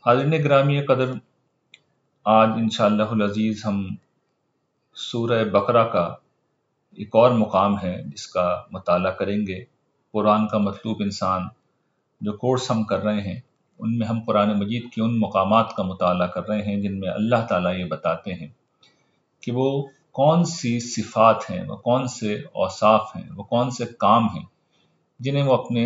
حاضرین گرامی قدر، آج انشاءاللہ العزیز ہم سورہ بقرہ کا ایک اور مقام ہے جس کا مطالعہ کریں گے۔ قرآن کا مطلوب انسان جو کورس ہم کر رہے ہیں ان میں ہم قرآن مجید کے ان مقامات کا مطالعہ کر رہے ہیں جن میں اللہ تعالیٰ یہ بتاتے ہیں کہ وہ کون سی صفات ہیں، وہ کون سے اوصاف ہیں، وہ کون سے کام ہیں جنہیں وہ اپنے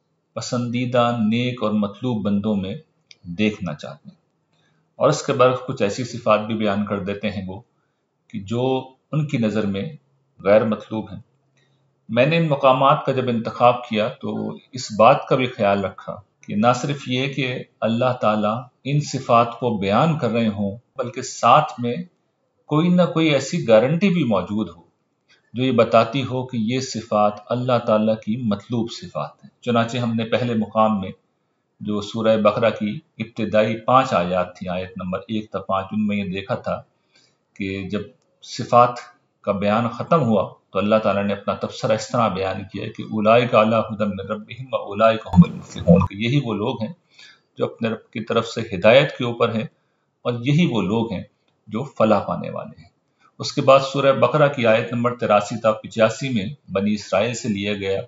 پسندیدہ نیک اور مطلوب بندوں میں دیکھنا چاہتے ہیں، اور اس کے برعکس کچھ ایسی صفات بھی بیان کر دیتے ہیں وہ کہ جو ان کی نظر میں غیر مطلوب ہیں۔ میں نے ان مقامات کا جب انتخاب کیا تو اس بات کا بھی خیال رکھا کہ نہ صرف یہ کہ اللہ تعالیٰ ان صفات کو بیان کر رہے ہوں بلکہ ساتھ میں کوئی نہ کوئی ایسی گارنٹی بھی موجود ہو جو یہ بتاتی ہو کہ یہ صفات اللہ تعالیٰ کی مطلوب صفات ہیں۔ چنانچہ ہم نے پہلے مقام میں جو سورہ بقرہ کی ابتدائی 5 آیات تھیں، آیت نمبر 1 تا 5، ان میں یہ دیکھا تھا کہ جب صفات کا بیان ختم ہوا تو اللہ تعالیٰ نے اپنا تبصرہ اس طرح بیان کیا کہ اولئک علی ھدی من ربہم واولئک ھم المفلحون، کہ یہی وہ لوگ ہیں جو اپنے رب کی طرف سے ہدایت کے اوپر ہیں اور یہی وہ لوگ ہیں جو فلاح پانے والے ہیں۔ اس کے بعد سورہ بقرہ کی آیت نمبر 83 تا 85 میں بنی اسرائیل سے لیا گیا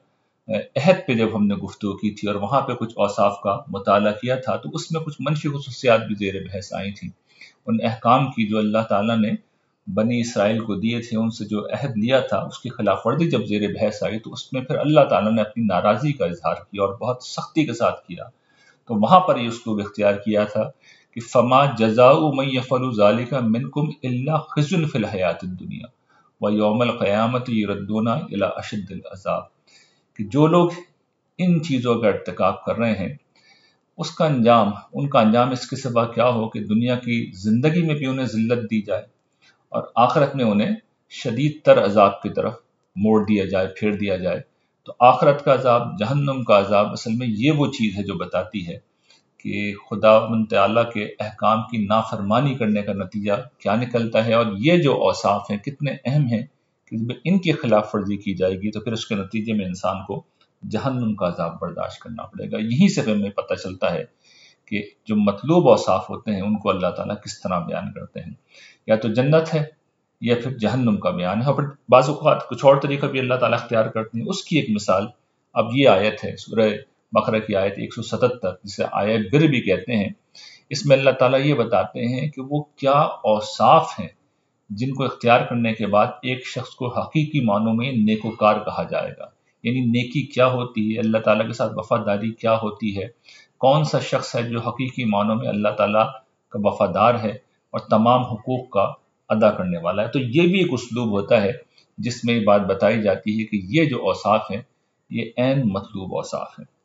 عہد پہ جب ہم نے گفتگو کی تھی اور وہاں پہ کچھ اوصاف کا مطالعہ کیا تھا تو اس میں کچھ منفی خصوصیات بھی زیر بحث آئی تھیں۔ ان احکام کی جو اللہ تعالیٰ نے بنی اسرائیل کو دیے تھے، ان سے جو عہد لیا تھا، اس کی خلاف ورزی جب زیر بحث آئی تو اس میں پھر اللہ تعالیٰ نے اپنی ناراضی کا اظہار کیا اور بہت سختی کے ساتھ کیا۔ تو وہاں پر یہ اسلوب اختیار کیا تھا کہ فما جزاء من یفعل ذلک منکم الا خزی فی الحیات الدنیا ویوم القیامۃ یردون الی اشد العذاب، کہ جو لوگ ان چیزوں کا ارتکاب کر رہے ہیں اس کا انجام، ان کا انجام اس کے سوا کیا ہو کہ دنیا کی زندگی میں بھی انہیں ذلت دی جائے اور آخرت میں انہیں شدید تر عذاب کی طرف موڑ دیا جائے، پھیر دیا جائے۔ تو آخرت کا عذاب، جہنم کا عذاب، اصل میں یہ وہ چیز ہے جو بتاتی ہے کہ خداوند تعالیٰ کے احکام کی نافرمانی کرنے کا نتیجہ کیا نکلتا ہے، اور یہ جو اوصاف ہیں کتنے اہم ہیں کہ جب ان کی خلاف ورزی کی جائے گی تو پھر اس کے نتیجے میں انسان کو جہنم کا عذاب برداشت کرنا پڑے گا۔ یہیں سے ہمیں پتہ چلتا ہے کہ جو مطلوب اوصاف ہوتے ہیں ان کو اللہ تعالیٰ کس طرح بیان کرتے ہیں، یا تو جنت ہے یا پھر جہنم کا بیان ہے، اور پھر بعض اوقات کچھ اور طریقہ بھی اللہ تعالیٰ اختیار کرتے ہیں۔ اس کی ایک مثال اب یہ آیت ہے، سورہ بقرہ کی آیت 177، جسے آیت بر بھی کہتے ہیں۔ اس میں اللہ تعالیٰ یہ بتاتے ہیں کہ وہ کیا اوصاف ہیں جن کو اختیار کرنے کے بعد ایک شخص کو حقیقی معنوں میں نیکوکار کہا جائے گا۔ یعنی نیکی کیا ہوتی ہے، اللہ تعالیٰ کے ساتھ وفاداری کیا ہوتی ہے، کون سا شخص ہے جو حقیقی معنوں میں اللہ تعالیٰ کا وفادار ہے اور تمام حقوق کا ادا کرنے والا ہے۔ تو یہ بھی ایک اسلوب ہوتا ہے جس میں یہ بات بتائی جاتی ہے کہ یہ جو اوصاف ہیں یہ عین مطلوب اوصاف ہیں۔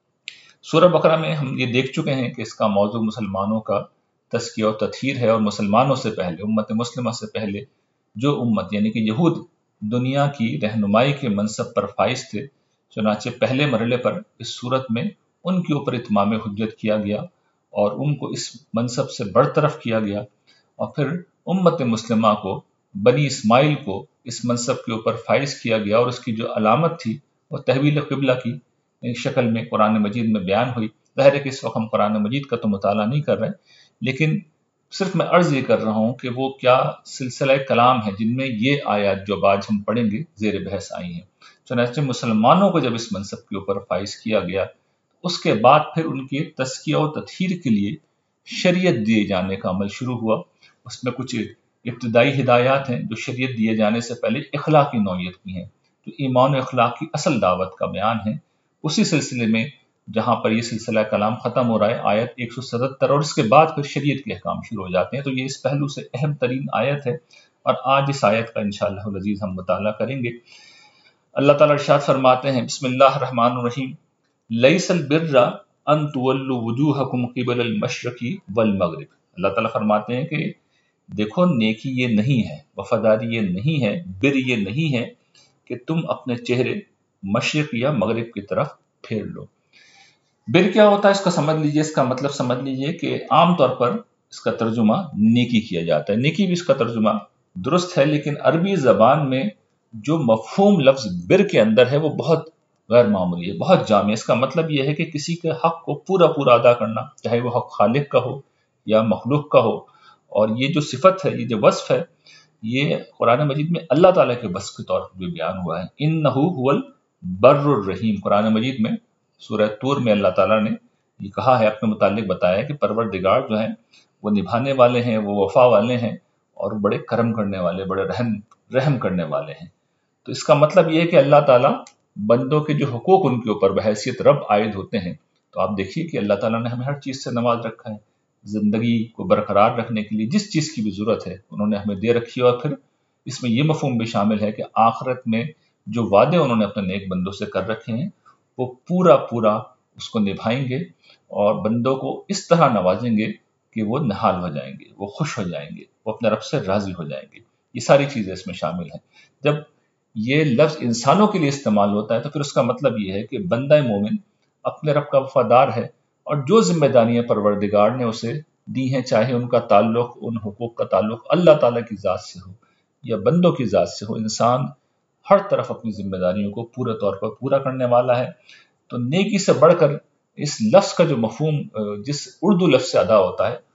سورہ بقرہ میں ہم یہ دیکھ چکے ہیں کہ اس کا موضوع مسلمانوں کا تزکیہ و تطہیر ہے، اور مسلمانوں سے پہلے، امت مسلمہ سے پہلے جو امت یعنی کہ یہود دنیا کی رہنمائی کے منصب پر فائز تھے، چنانچہ پہلے مرحلے پر اس صورت میں ان کے اوپر اتمام حجت کیا گیا اور ان کو اس منصب سے برطرف کیا گیا، اور پھر امت مسلمہ کو، بنی اسماعیل کو اس منصب کے اوپر فائز کیا گیا، اور اس کی جو علامت تھی وہ تحویل قبلہ کی شکل میں قرآن مجید میں بیان ہوئی۔ ظاہر ہے کہ اس وقت ہم قرآن مجید کا تو مطالعہ نہیں کر رہے، لیکن صرف میں عرض یہ کر رہا ہوں کہ وہ کیا سلسلہ کلام ہے جن میں یہ آیات جو آج ہم پڑھیں گے زیر بحث آئی ہیں۔ چنانچہ مسلمانوں کو جب اس منصب کے اوپر فائز کیا گیا، اس کے بعد پھر ان کے تزکیہ و تطہیر کے لیے شریعت دیے جانے کا عمل شروع ہوا۔ اس میں کچھ ابتدائی ہدایات ہیں جو شریعت دیے جانے سے پہلے اخلاقی نوعیت کی ہیں، جو ایمان و اخلاق کی اصل دعوت کا بیان ہے۔ اسی سلسلے میں جہاں پر یہ سلسلہ کلام ختم ہو رہا ہے، آیت 177، اور اس کے بعد پھر شریعت کے احکام شروع ہو جاتے ہیں۔ تو یہ اس پہلو سے اہم ترین آیت ہے، اور آج اس آیت کا انشاءاللہ العزیز ہم مطالعہ کریں گے۔ اللہ تعالیٰ ارشاد فرماتے ہیں، بسم اللہ الرحمن الرحیم، لیس البر ان تولوا وجوہکم قبل المشرق والمغرب۔ اللہ تعالیٰ فرماتے ہیں کہ دیکھو، نیکی یہ نہیں ہے، وفاداری یہ نہیں ہے، بر یہ نہیں ہے کہ تم اپنے چہرے مشرق یا مغرب کی طرف پھیر لو۔ بر کیا ہوتا ہے اس کا سمجھ لیجئے، اس کا مطلب سمجھ لیجئے کہ عام طور پر اس کا ترجمہ نیکی کیا جاتا ہے، نیکی بھی اس کا ترجمہ درست ہے، لیکن عربی زبان میں جو مفہوم لفظ بر کے اندر ہے وہ بہت غیر معمولی ہے، بہت جامع۔ اس کا مطلب یہ ہے کہ کسی کے حق کو پورا پورا ادا کرنا، چاہے وہ حق خالق کا ہو یا مخلوق کا ہو۔ اور یہ جو صفت ہے، یہ جو وصف ہے، یہ قرآن مجید میں اللہ تعالیٰ کے وصف کے طور پر بھی بیان ہوا ہے۔ انہ هو البر الرحیم، قرآن مجید میں سورہ طور میں اللہ تعالیٰ نے یہ کہا ہے، اپنے متعلق بتایا ہے کہ پروردگار جو ہیں وہ نبھانے والے ہیں، وہ وفا والے ہیں، اور بڑے کرم کرنے والے، بڑے رحم کرنے والے ہیں۔ تو اس کا مطلب یہ ہے کہ اللہ تعالیٰ بندوں کے جو حقوق ان کے اوپر بحیثیت رب عائد ہوتے ہیں، تو آپ دیکھیے کہ اللہ تعالیٰ نے ہمیں ہر چیز سے نواز رکھا ہے۔ زندگی کو برقرار رکھنے کے لیے جس چیز کی بھی ضرورت ہے انہوں نے ہمیں دے رکھی ہے، اور پھر اس میں یہ مفہوم بھی شامل ہے کہ آخرت میں جو وعدے انہوں نے اپنے نیک بندوں سے کر رکھے ہیں وہ پورا پورا اس کو نبھائیں گے، اور بندوں کو اس طرح نوازیں گے کہ وہ نہال ہو جائیں گے، وہ خوش ہو جائیں گے، وہ اپنے رب سے راضی ہو جائیں گے۔ یہ ساری چیزیں اس میں شامل ہیں۔ جب یہ لفظ انسانوں کے لیے استعمال ہوتا ہے تو پھر اس کا مطلب یہ ہے کہ بندہ مومن اپنے رب کا وفادار ہے، اور جو ذمہ داریاں پروردگار نے اسے دی ہیں، چاہے ان کا تعلق، ان حقوق کا تعلق اللہ تعالیٰ کی ذات سے ہو یا بندوں کی ذات سے ہو، انسان ہر طرف اپنی ذمہ داریوں کو پورے طور پر پورا کرنے والا ہے۔ تو نیکی سے بڑھ کر اس لفظ کا جو مفہوم جس اردو لفظ سے ادا ہوتا ہے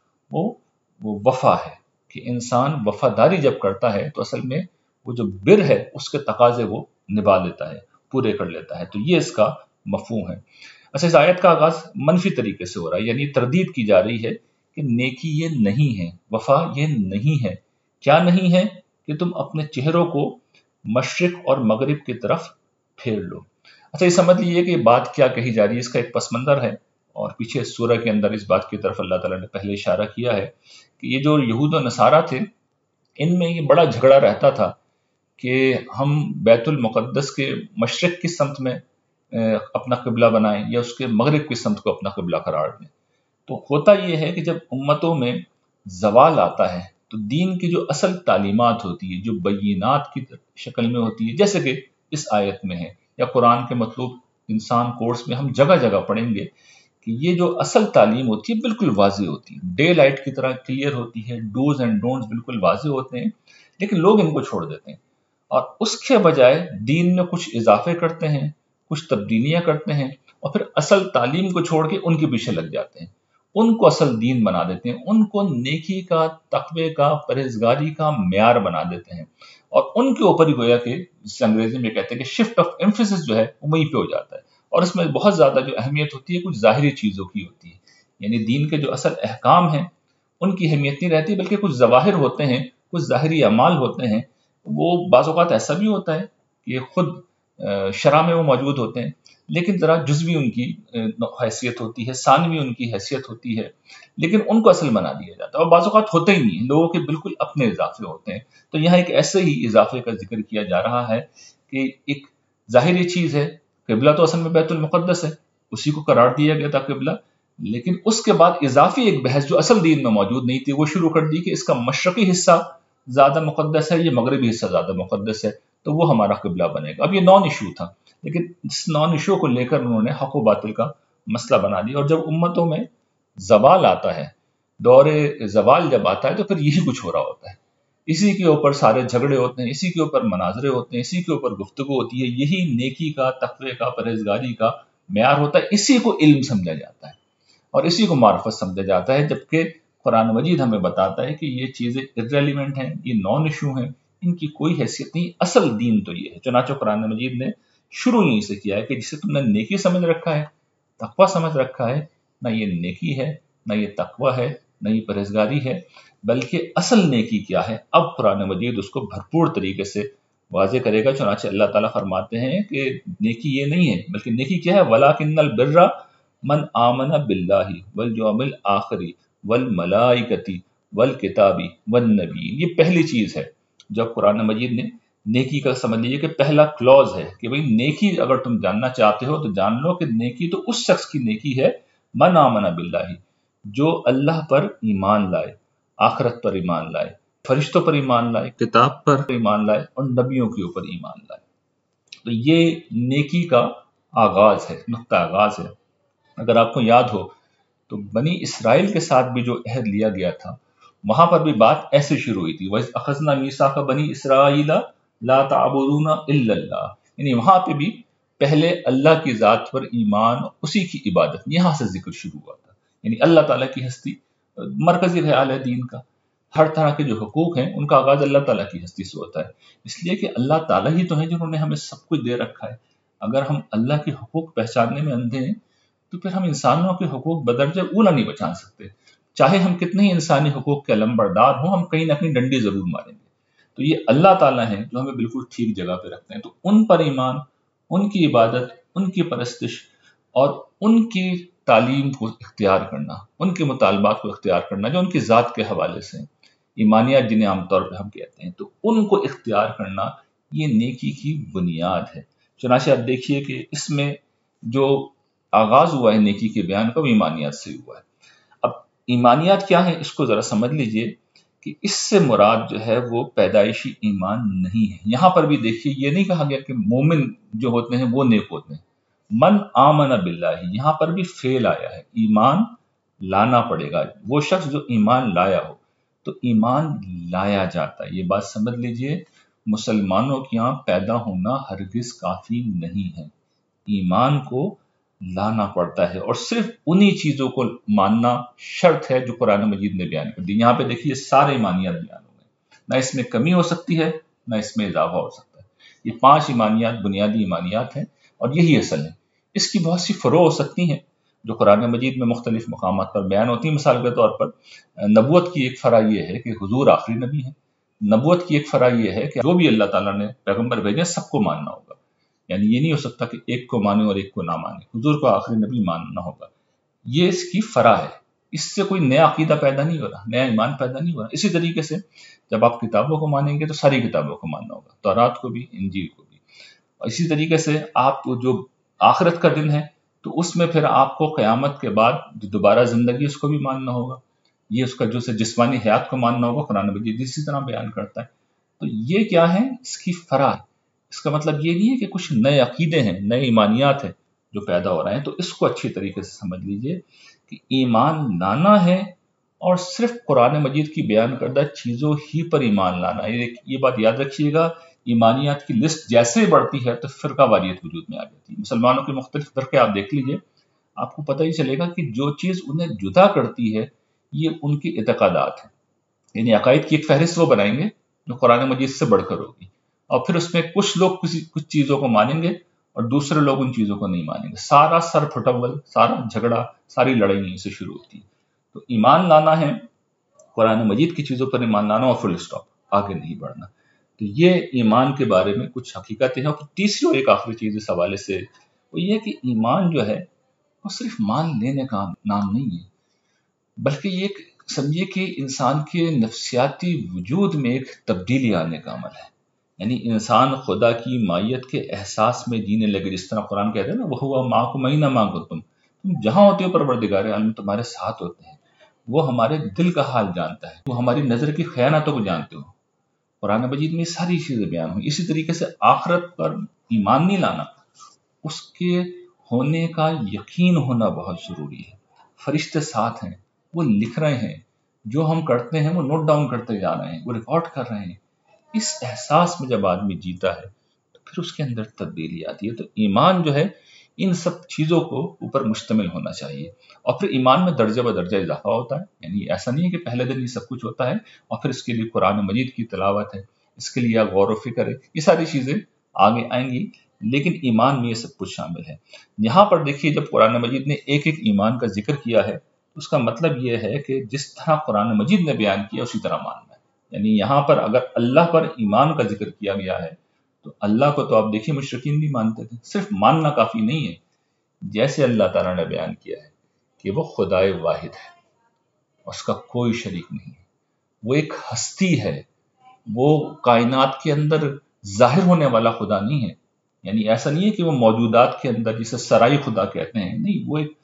وہ وفا ہے، کہ انسان وفاداری جب کرتا ہے تو اصل میں وہ جو بر ہے اس کے تقاضے وہ نبھا لیتا ہے، پورے کر لیتا ہے۔ تو یہ اس کا مفہوم ہے۔ اچھا، اس آیت کا آغاز منفی طریقے سے ہو رہا ہے، یعنی تردید کی جا رہی ہے کہ نیکی یہ نہیں ہے، وفا یہ نہیں ہے۔ کیا نہیں ہے؟ کہ تم اپنے چہروں کو مشرق اور مغرب کی طرف پھیر لو۔ اچھا، یہ سمجھ لیجیے کہ یہ بات کیا کہی جا رہی ہے، اس کا ایک پس منظر ہے، اور پیچھے سورہ کے اندر اس بات کی طرف اللہ تعالیٰ نے پہلے اشارہ کیا ہے کہ یہ جو یہود و نصارہ تھے، ان میں یہ بڑا جھگڑا رہتا تھا کہ ہم بیت المقدس کے مشرق کی سمت میں اپنا قبلہ بنائیں یا اس کے مغرب کی سمت کو اپنا قبلہ قرار دیں۔ تو ہوتا یہ ہے کہ جب امتوں میں زوال آتا ہے تو دین کی جو اصل تعلیمات ہوتی ہے، جو بینات کی شکل میں ہوتی ہے، جیسے کہ اس آیت میں ہے یا قرآن کے مطلوب انسان کورس میں ہم جگہ جگہ پڑھیں گے کہ یہ جو اصل تعلیم ہوتی ہے بالکل واضح ہوتی ہے، ڈے لائٹ کی طرح کلیئر ہوتی ہے، ڈوز اینڈ ڈونٹس بالکل واضح ہوتے ہیں، لیکن لوگ ان کو چھوڑ دیتے ہیں، اور اس کے بجائے دین میں کچھ اضافے کرتے ہیں، کچھ تبدیلیاں کرتے ہیں، اور پھر اصل تعلیم کو چھوڑ کے ان کے پیچھے لگ جاتے ہیں، ان کو اصل دین بنا دیتے ہیں، ان کو نیکی کا، تقوی کا، پرہیزگاری کا معیار بنا دیتے ہیں، اور ان کے اوپر ہی گویا کہ جس انگریزی میں کہتے ہیں کہ شفٹ آف ایمفیسس جو ہے وہ وہیں پہ ہو جاتا ہے، اور اس میں بہت زیادہ جو اہمیت ہوتی ہے کچھ ظاہری چیزوں کی ہوتی ہے، یعنی دین کے جو اصل احکام ہیں ان کی اہمیت نہیں رہتی، بلکہ کچھ ظواہر ہوتے ہیں، کچھ ظاہری اعمال ہوتے ہیں، وہ بعض اوقات ایسا بھی ہوتا ہے کہ خود شرع میں وہ موجود ہوتے ہیں، لیکن ذرا جزوی ان کی حیثیت ہوتی ہے، ثانوی ان کی حیثیت ہوتی ہے، لیکن ان کو اصل بنا دیا جاتا ہے، اور بعض اوقات ہوتے ہی نہیں، لوگوں کے بالکل اپنے اضافے ہوتے ہیں۔ تو یہاں ایک ایسے ہی اضافے کا ذکر کیا جا رہا ہے کہ ایک ظاہری چیز ہے، قبلہ تو اصل میں بیت المقدس ہے، اسی کو قرار دیا گیا تھا قبلہ، لیکن اس کے بعد اضافی ایک بحث جو اصل دین میں موجود نہیں تھی وہ شروع کر دی کہ اس کا مشرقی حصہ زیادہ مقدس ہے، یہ مغربی حصہ زیادہ مقدس ہے، تو وہ ہمارا قبلہ بنے گا۔ اب یہ نان ایشو تھا، لیکن اس نان ایشو کو لے کر انہوں نے حق و باطل کا مسئلہ بنا دیا، اور جب امتوں میں زوال آتا ہے، دور زوال جب آتا ہے تو پھر یہی کچھ ہو رہا ہوتا ہے، اسی کے اوپر سارے جھگڑے ہوتے ہیں، اسی کے اوپر مناظرے ہوتے ہیں، اسی کے اوپر گفتگو ہوتی ہے، یہی نیکی کا، تقوی کا، پرہیزگاری کا معیار ہوتا ہے، اسی کو علم سمجھا جاتا ہے اور اسی کو معرفت سمجھا جاتا ہے، جبکہ قرآن مجید ہمیں بتاتا ہے کہ یہ چیزیں irrelevant ہیں، یہ نان ایشو ہیں، ان کی کوئی حیثیت نہیں، اصل دین تو یہ ہے۔ چنانچہ قرآن مجید نے شروع یہیں سے کیا ہے کہ جسے تم نے نیکی سمجھ رکھا ہے، تقوی سمجھ رکھا ہے، نہ یہ نیکی ہے، نہ یہ تقوی ہے، نہ یہ پرہیزگاری ہے، بلکہ اصل نیکی کیا ہے، اب قرآن مجید اس کو بھرپور طریقے سے واضح کرے گا۔ چنانچہ اللہ تعالیٰ فرماتے ہیں کہ نیکی یہ نہیں ہے، بلکہ نیکی کیا ہے، وَلَٰكِنَّ الْبِرَّ مَنْ آمَنَ بِاللَّهِ وَالْيَوْمِ الْآخِرِ وَالْمَلَائِكَةِ وَالْكِتَابِ وَالنَّبِيِّينَ، یہ پہلی چیز ہے جب قرآن مجید نے نیکی کا سمجھ لیجیے کہ پہلا کلوز ہے کہ بھئی نیکی اگر تم جاننا چاہتے ہو تو جان لو کہ نیکی تو اس شخص کی نیکی ہے من آمن باللہ، جو اللہ پر ایمان لائے، آخرت پر ایمان لائے، فرشتوں پر ایمان لائے، کتاب پر ایمان لائے، اور نبیوں کے اوپر ایمان لائے۔ تو یہ نیکی کا آغاز ہے، نقطہ آغاز ہے۔ اگر آپ کو یاد ہو تو بنی اسرائیل کے ساتھ بھی جو عہد لیا گیا تھا وہاں پر بھی بات ایسے شروع ہوئی تھی، وَإِذْ أَخَذْنَا مِيثَاقَ بَنِي إِسْرَائِيلَ لَا تَعْبُدُونَ إِلَّا اللَّهَ، یعنی وہاں پہ بھی پہلے اللہ کی ذات پر ایمان، اسی کی عبادت، یہاں سے ذکر شروع ہوا تھا. یعنی اللہ تعالیٰ کی ہستی مرکزی خیال ہے دین کا. ہر طرح کے جو حقوق ہیں ان کا آغاز اللہ تعالیٰ کی ہستی سے ہوتا ہے، اس لیے کہ اللہ تعالیٰ ہی تو ہیں جنہوں نے ہمیں سب کچھ دے رکھا ہے. اگر ہم اللہ کے حقوق پہچاننے میں اندھے ہیں تو پھر ہم انسانوں کے حقوق بدرجہ اولا نہیں پہچان سکتے. چاہے ہم کتنے ہی انسانی حقوق کے علمبردار ہوں، ہم کہیں نہ کہیں ڈنڈی ضرور ماریں گے. تو یہ اللہ تعالیٰ ہیں جو ہمیں بالکل ٹھیک جگہ پہ رکھتے ہیں. تو ان پر ایمان، ان کی عبادت، ان کی پرستش اور ان کی تعلیم کو اختیار کرنا، ان کے مطالبات کو اختیار کرنا جو ان کی ذات کے حوالے سے ہیں، ایمانیات جنہیں عام طور پہ ہم کہتے ہیں، تو ان کو اختیار کرنا یہ نیکی کی بنیاد ہے. چنانچہ آپ دیکھیے کہ اس میں جو آغاز ہوا ہے نیکی کے بیان کا وہ ایمانیات سے ہوا ہے. اب ایمانیات کیا ہیں اس کو ذرا سمجھ لیجئے کہ اس سے مراد جو ہے وہ پیدائشی ایمان نہیں ہے. یہاں پر بھی دیکھیے یہ نہیں کہا گیا کہ مومن جو ہوتے ہیں وہ نیک ہوتے ہیں. من آمن باللہ، یہاں پر بھی فعل آیا ہے، ایمان لانا پڑے گا. وہ شخص جو ایمان لایا ہو، تو ایمان لایا جاتا ہے. یہ بات سمجھ لیجئے، مسلمانوں کے یہاں پیدا ہونا ہرگز کافی نہیں ہے، ایمان کو لانا پڑتا ہے، اور صرف انہی چیزوں کو ماننا شرط ہے جو قرآن مجید نے بیان کر دی. یہاں پہ دیکھیے سارے ایمانیات بیان ہو گئے، نہ اس میں کمی ہو سکتی ہے نہ اس میں اضافہ ہو سکتا ہے. یہ 5 ایمانیات بنیادی ایمانیات ہیں اور یہی اصل ہے. اس کی بہت سی فروع ہو سکتی ہیں جو قرآن مجید میں مختلف مقامات پر بیان ہوتی ہیں. مثال کے طور پر نبوت کی ایک فرع یہ ہے کہ حضور آخری نبی ہیں. نبوت کی ایک فرع یہ ہے کہ جو بھی اللہ تعالیٰ نے پیغمبر بھیجے سب کو ماننا ہوگا. یعنی یہ نہیں ہو سکتا کہ ایک کو مانے اور ایک کو نہ مانے، حضور کو آخری نبی ماننا ہوگا. یہ اس کی فرع ہے، اس سے کوئی نیا عقیدہ پیدا نہیں ہو رہا، نیا ایمان پیدا نہیں ہو رہا. اسی طریقے سے جب آپ کتابوں کو مانیں گے تو ساری کتابوں کو ماننا ہوگا، تورات کو بھی، انجیل کو بھی. اسی طریقے سے آپ جو آخرت کا دن ہے تو اس میں پھر آپ کو قیامت کے بعد جو دوبارہ زندگی اس کو بھی ماننا ہوگا. یہ اس کا جو سے جسمانی حیات کو ماننا ہوگا، قرآن مجید اسی طرح بیان کرتا ہے. تو یہ کیا ہے؟ اس کی فرع ہے. اس کا مطلب یہ نہیں ہے کہ کچھ نئے عقیدے ہیں، نئے ایمانیات ہیں جو پیدا ہو رہے ہیں. تو اس کو اچھی طریقے سے سمجھ لیجئے کہ ایمان لانا ہے اور صرف قرآن مجید کی بیان کردہ چیزوں ہی پر ایمان لانا ہے. یہ بات یاد رکھیے گا، ایمانیات کی لسٹ جیسے بڑھتی ہے تو فرقہ واریت وجود میں آ جاتی ہے. مسلمانوں کے مختلف فرقے آپ دیکھ لیجئے، آپ کو پتہ ہی چلے گا کہ جو چیز انہیں جدا کرتی ہے یہ ان کی اعتقادات ہیں. یعنی عقائد کی ایک فہرست وہ بنائیں گے جو قرآن مجید سے بڑھ کر ہوگی، اور پھر اس میں کچھ لوگ کچھ چیزوں کو مانیں گے اور دوسرے لوگ ان چیزوں کو نہیں مانیں گے. سارا سر پھٹول، سارا جھگڑا، ساری لڑائی یہیں سے شروع ہوتی ہے. تو ایمان لانا ہے، قرآن مجید کی چیزوں پر ایمان لانا اور فل اسٹاپ، آگے نہیں بڑھنا. تو یہ ایمان کے بارے میں کچھ حقیقتیں ہیں. اور تیسری اور ایک آخری چیز اس حوالے سے وہ یہ کہ ایمان جو ہے وہ صرف مان لینے کا نام نہیں ہے، بلکہ یہ سمجھیے کہ انسان کے نفسیاتی وجود میں ایک تبدیلی آنے کا عمل ہے. یعنی انسان خدا کی مائیت کے احساس میں جینے لگے، جس طرح قرآن کہتے ہیں نا، وَهُوَ مَعَكُمْ أَيْنَمَا كُنتُمْ، تم جہاں ہوتے ہو پروردگار عالم تمہارے ساتھ ہوتے ہیں. وہ ہمارے دل کا حال جانتا ہے، وہ ہماری نظر کی خیانتوں کو جانتے ہو. قرآن مجید میں ساری چیزیں بیان ہوئی. اسی طریقے سے آخرت پر ایمان نہیں لانا، اس کے ہونے کا یقین ہونا بہت ضروری ہے. فرشتے ساتھ ہیں، وہ لکھ رہے ہیں، جو ہم کرتے ہیں وہ نوٹ ڈاؤن کرتے جا رہے ہیں، وہ ریکارڈ کر رہے ہیں. اس احساس میں جب آدمی جیتا ہے تو پھر اس کے اندر تبدیلی آتی ہے. تو ایمان جو ہے ان سب چیزوں کو اوپر مشتمل ہونا چاہیے. اور پھر ایمان میں درجہ بدرجہ اضافہ ہوتا ہے. یعنی ایسا نہیں ہے کہ پہلے دن یہ سب کچھ ہوتا ہے اور پھر اس کے لیے قرآن مجید کی تلاوت ہے، اس کے لیے غور و فکر ہے، یہ ساری چیزیں آگے آئیں گی. لیکن ایمان میں یہ سب کچھ شامل ہے. یہاں پر دیکھیے جب قرآن مجید نے ایک ایک ایمان کا ذکر کیا ہے، اس کا مطلب یہ ہے کہ جس طرح قرآن مجید نے بیان کیا اسی طرح ماننا ہے. یعنی یہاں پر اگر اللہ پر ایمان کا ذکر کیا گیا ہے تو اللہ کو تو آپ دیکھیے مشرکین بھی مانتے تھے. صرف ماننا کافی نہیں ہے، جیسے اللہ تعالیٰ نے بیان کیا ہے کہ وہ خدائے واحد ہے، اس کا کوئی شریک نہیں ہے، وہ ایک ہستی ہے، وہ کائنات کے اندر ظاہر ہونے والا خدا نہیں ہے. یعنی ایسا نہیں ہے کہ وہ موجودات کے اندر جسے سرائی خدا کہتے ہیں، نہیں، وہ ایک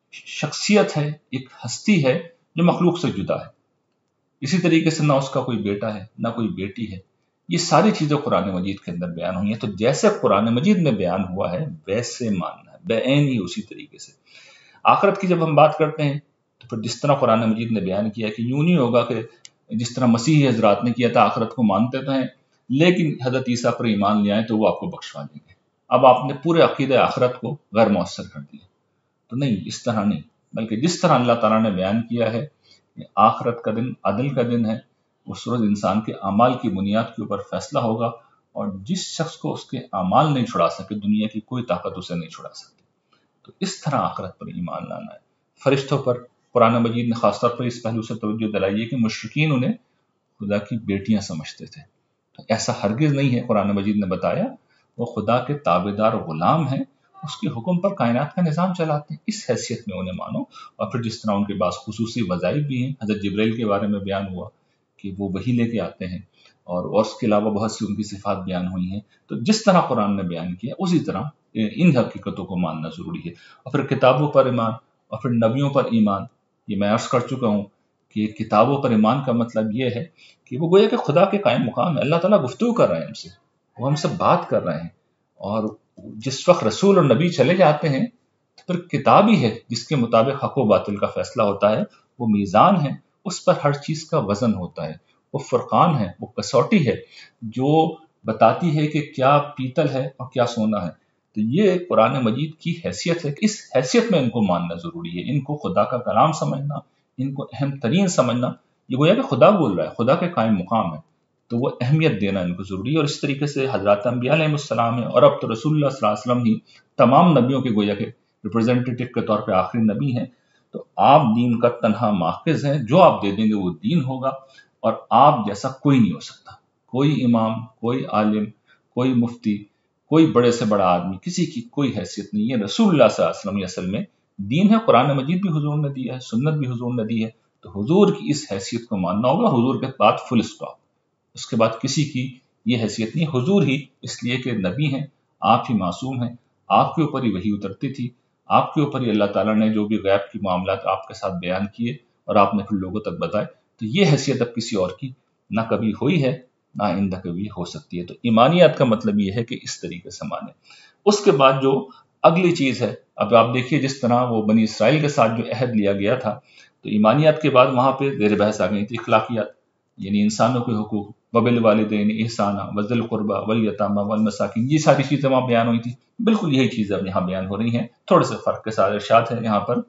شخصیت ہے، ایک ہستی ہے جو مخلوق سے جدا ہے. اسی طریقے سے نہ اس کا کوئی بیٹا ہے نہ کوئی بیٹی ہے. یہ ساری چیزیں قرآن مجید کے اندر بیان ہوئی ہیں. تو جیسے قرآن مجید میں بیان ہوا ہے ویسے ماننا ہے، بعین ہی اسی طریقے سے. آخرت کی جب ہم بات کرتے ہیں تو پھر جس طرح قرآن مجید نے بیان کیا کہ یوں نہیں ہوگا کہ جس طرح مسیح حضرات نے کیا تھا، آخرت کو مانتے تو ہیں لیکن حضرت عیسیٰ پر ایمان لے آئیں تو وہ آپ کو بخشوا دیں گے. اب آپ نے پورے عقیدہ آخرت کو غیر مؤثر کر دیا۔ تو نہیں، اس طرح نہیں، بلکہ جس طرح اللہ تعالیٰ نے بیان کیا ہے کہ آخرت کا دن عدل کا دن ہے، اس روز انسان کے اعمال کی بنیاد کے اوپر فیصلہ ہوگا، اور جس شخص کو اس کے اعمال نہیں چھڑا سکے، دنیا کی کوئی طاقت اسے نہیں چھڑا سکتی۔ تو اس طرح آخرت پر ایمان لانا ہے۔ فرشتوں پر قرآن مجید نے خاص طور پر اس پہلو سے توجہ دلائی ہے کہ مشرکین انہیں خدا کی بیٹیاں سمجھتے تھے، تو ایسا ہرگز نہیں ہے۔ قرآن مجید نے بتایا وہ خدا کے تابعدار غلام ہیں، اس کے حکم پر کائنات کا نظام چلاتے ہیں، اس حیثیت میں انہیں مانو۔ اور پھر جس طرح ان کے بعض خصوصی وظائف بھی ہیں، حضرت جبرائیل کے بارے میں بیان ہوا کہ وہ وحی لے کے آتے ہیں، اور اس کے علاوہ بہت سی ان کی صفات بیان ہوئی ہیں۔ تو جس طرح قرآن نے بیان کیا اسی طرح ان حقیقتوں کو ماننا ضروری ہے۔ اور پھر کتابوں پر ایمان، اور پھر نبیوں پر ایمان۔ یہ میں عرض کر چکا ہوں کہ کتابوں پر ایمان کا مطلب یہ ہے کہ وہ گویا کہ خدا کے قائم مقام ہے، اللہ تعالیٰ گفتگو کر رہے ہیں ہم سے، وہ ہم سے بات کر رہے ہیں، اور جس وقت رسول اور نبی چلے جاتے ہیں تو پھر کتاب ہی ہے جس کے مطابق حق و باطل کا فیصلہ ہوتا ہے، وہ میزان ہے، اس پر ہر چیز کا وزن ہوتا ہے، وہ فرقان ہے، وہ کسوٹی ہے جو بتاتی ہے کہ کیا پیتل ہے اور کیا سونا ہے۔ تو یہ قرآن مجید کی حیثیت ہے، اس حیثیت میں ان کو ماننا ضروری ہے، ان کو خدا کا کلام سمجھنا، ان کو اہم ترین سمجھنا۔ یہ گویا کہ خدا بول رہا ہے، خدا کے قائم مقام ہے، تو وہ اہمیت دینا ان کو ضروری ہے۔ اور اس طریقے سے حضرات انبیاء علیہ السلام ہیں، اور اب تو رسول اللہ صلی اللہ علیہ وسلم ہی تمام نبیوں کے گویا کہ ریپرزینٹیٹو کے طور پہ آخری نبی ہیں۔ تو آپ دین کا تنہا ماخذ ہیں، جو آپ دے دیں گے وہ دین ہوگا، اور آپ جیسا کوئی نہیں ہو سکتا، کوئی امام، کوئی عالم، کوئی مفتی، کوئی بڑے سے بڑا آدمی، کسی کی کوئی حیثیت نہیں ہے۔ رسول اللہ صلی اللہ علیہ وسلم اصل میں دین ہے، قرآن مجید بھی حضور نے دیا ہے، سنت بھی حضور نے دی ہے، تو حضور کی اس حیثیت کو ماننا ہوگا، حضور کے بعد فل اسٹاپ، اس کے بعد کسی کی یہ حیثیت نہیں، حضور ہی، اس لیے کہ نبی ہیں، آپ ہی معصوم ہیں، آپ کے اوپر ہی وحی اترتی تھی، آپ کے اوپر ہی اللہ تعالیٰ نے جو بھی غیب کی معاملات آپ کے ساتھ بیان کیے اور آپ نے پھر لوگوں تک بتائے، تو یہ حیثیت اب کسی اور کی نہ کبھی ہوئی ہے نہ آئندہ کبھی ہو سکتی ہے۔ تو ایمانیات کا مطلب یہ ہے کہ اس طریقے سے مانیں۔ اس کے بعد جو اگلی چیز ہے، اب آپ دیکھیے جس طرح وہ بنی اسرائیل کے ساتھ جو عہد لیا گیا تھا، تو ایمانیات کے بعد وہاں پہ زیر بحث آ گئی تھی اخلاقیات، یعنی انسانوں کے حقوق، وبالوالدین احسانا وذی القربى والیتامی والمساکین، یہ ساری چیزیں وہاں بیان ہوئی تھی، بالکل یہی چیزیں اب یہاں بیان ہو رہی ہیں، تھوڑے سے فرق کے ساتھ ارشاد ہے یہاں پر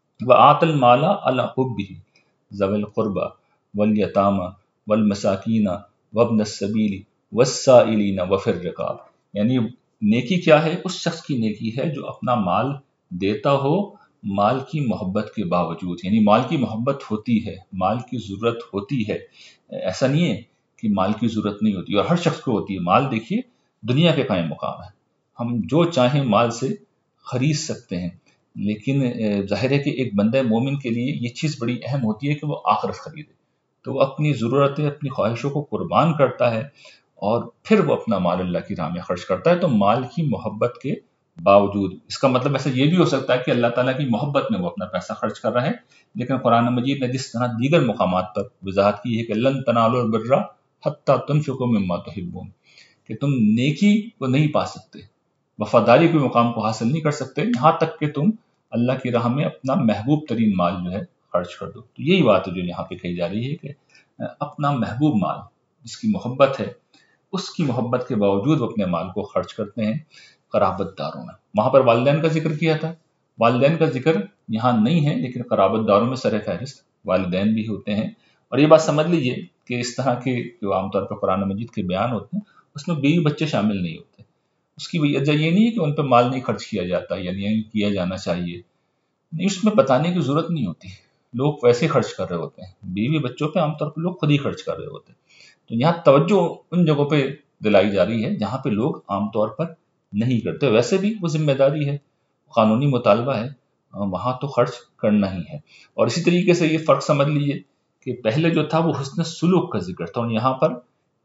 وآت المال علی حبہ ذوی القربى والیتامی والمساکین وابن السبیل والسائلین وفی الرقاب، یعنی نیکی کیا ہے؟ اس شخص کی نیکی ہے جو اپنا مال دیتا ہو مال کی محبت کے باوجود، یعنی مال کی محبت ہوتی ہے، مال کی ضرورت ہوتی ہے، ایسا نہیں ہے کہ مال کی ضرورت نہیں ہوتی، اور ہر شخص کو ہوتی ہے۔ مال دیکھیے دنیا کے قائم مقام ہے، ہم جو چاہیں مال سے خرید سکتے ہیں، لیکن ظاہر ہے کہ ایک بندہ مومن کے لیے یہ چیز بڑی اہم ہوتی ہے کہ وہ آخرت خریدے، تو وہ اپنی ضرورتیں، اپنی خواہشوں کو قربان کرتا ہے، اور پھر وہ اپنا مال اللہ کی راہ میں خرچ کرتا ہے۔ تو مال کی محبت کے باوجود، اس کا مطلب ایسا یہ بھی ہو سکتا ہے کہ اللہ تعالیٰ کی محبت میں وہ اپنا پیسہ خرچ کر رہا ہے، لیکن قرآن مجید نے جس طرح دیگر مقامات پر وضاحت کی ہے کہ لن تنالوا البر حتی تنفقوا مما تحبون، کہ تم نیکی کو نہیں پا سکتے، وفاداری کے مقام کو حاصل نہیں کر سکتے یہاں تک کہ تم اللہ کی راہ میں اپنا محبوب ترین مال جو ہے خرچ کر دو۔ تو یہی بات ہے جو یہاں پہ کہی جا رہی ہے کہ اپنا محبوب مال، جس کی محبت ہے، اس کی محبت کے باوجود وہ اپنے مال کو خرچ کرتے ہیں۔ قرابت داروں میں، وہاں پر والدین کا ذکر کیا تھا، والدین کا ذکر یہاں نہیں ہے، لیکن قرابت داروں میں سر فہرست والدین بھی ہوتے ہیں۔ اور یہ بات سمجھ لیجئے کہ اس طرح کے جو عام طور پر قرآن مجید کے بیان ہوتے ہیں اس میں بیوی بچے شامل نہیں ہوتے۔ اس کی وجہ یہ نہیں ہے کہ ان پہ مال نہیں خرچ کیا جاتا یا نہیں کیا جانا چاہیے، نہیں، اس میں بتانے کی ضرورت نہیں ہوتی، لوگ ویسے خرچ کر رہے ہوتے ہیں، بیوی بچوں پہ عام طور پہ لوگ خود ہی خرچ کر رہے ہوتے ہیں۔ تو یہاں توجہ ان جگہوں پہ دلائی جا رہی ہے جہاں پہ لوگ عام طور پر نہیں کرتے، ویسے بھی وہ ذمہ داری ہے، قانونی مطالبہ ہے، وہاں تو خرچ کرنا ہی ہے۔ اور اسی طریقے سے یہ فرق سمجھ لیجئے کہ پہلے جو تھا وہ حسن سلوک کا ذکر تھا، اور یہاں پر